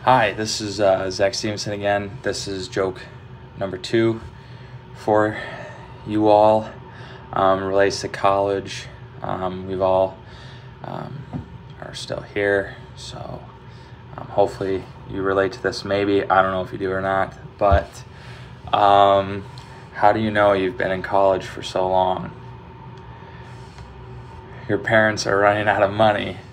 Hi, this is Zach Stevenson again. This is joke number 2 for you all. Relates to college. We've all are still here, so hopefully you relate to this. Maybe, I don't know if you do or not, but how do you know you've been in college for so long? Your parents are running out of money